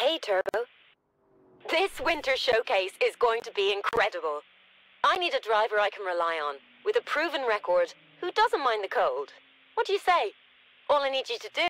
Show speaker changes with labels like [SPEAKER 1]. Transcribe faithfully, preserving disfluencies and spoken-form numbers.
[SPEAKER 1] Hey, Turbo. This winter showcase is going to be incredible. I need a driver I can rely on, with a proven record, who doesn't mind the cold. What do you say? All I need you to do